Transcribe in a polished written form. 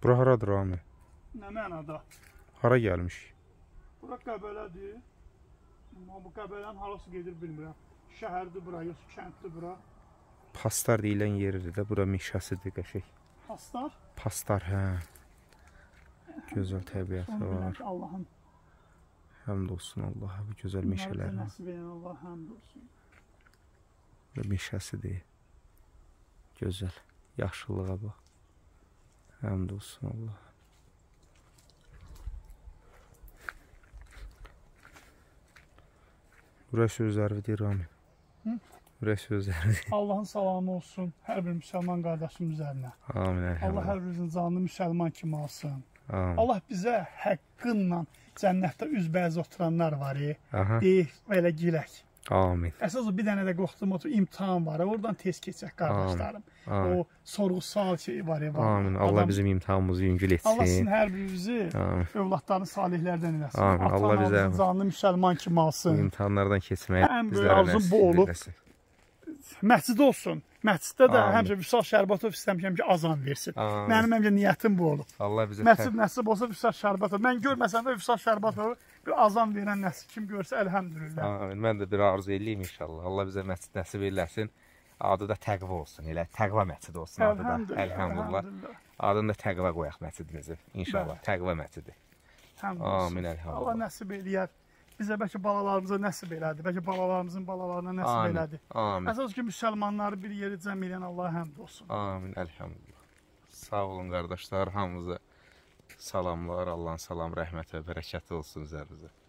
Bura haradır Rami? Nə mənada? Hara gəlmiş? Bura Qəbələdir. Amma bu Qəbələnin harası gedir bilmirəm. Şəhərdir bura, yoxsa kənddir bura? Pastar deyilən yeridir də, bura meşəsidir qəşək. Pastar? Pastar, hə. Gözəl təbiəti var. Allah'ın. Həmd olsun Allaha bu gözəl meşələrinə. Nəsib edən Allah həmd olsun. Və meşəsidir. Gözəl. Yaşıllığa bax. Həmd olsun Allaha. Buraya sözləri deyir Rami. Buraya sözləri deyir. Allah'ın salamı olsun hər bir müsəlman qardaşım üzərinə. Amin. Allah hər birimizin canını müsəlman kimi alsın. Amin. Allah bizə haqqınla cənnətdə üzbəyiz oturanlar var. Aha. Deyək və elə girək. Amin. Əsas o bir dənə də qorxduğum otur imtahan var. Oradan tez keçək qardaşlarım. Amin. O sorğu-sual şeyi var. Amin. Allah bizim imtahanımızı yüngül etsin. Allah sizin hər birinizi övladlarını salihlərdən eləsin. Amin. Allah bizə canlı müsəlman kimi alsın. Bu imtahanlardan keçməyə ən böyük arzum bu olub. Məscid olsun. Məsciddə də həmişə Vüsal Şərbatov istəmişəm ki, azan versin. Mənim həmişə niyyətim bu olub. Allah bizə məscid nəsib olsa Vüsal Şərbatov. Mən görməsəm də Vüsal Şərbatovu bir azan verən nəsil kim görsə əlhəmdülillah. Amin. Mən də bir arzu eləyim inşallah. Allah bizə məscid nəsib eləsin. Adı da təqva olsun. Elə təqva məscidi olsun adı da. Əlhəmdülillah. Adını da təqva qoyaq məscidimizin. İnşallah. Təqva məscidi. Amin. Əlhəmdülillah. Allah nəsib eləyər. Bizə bəlkə balalarımıza nəsib elədi. Bəlkə balalarımızın balalarına nəsib elədi. Amin. Əsas ki, müsəlmanları bir yeri cəm eləyən Allaha həmd olsun. Amin. Əlhəmdülillah. Sağ olun qardaşlar. Hamınıza salamlar. Allahın salam, rəhmət və bərəkəti olsun üzərinizə.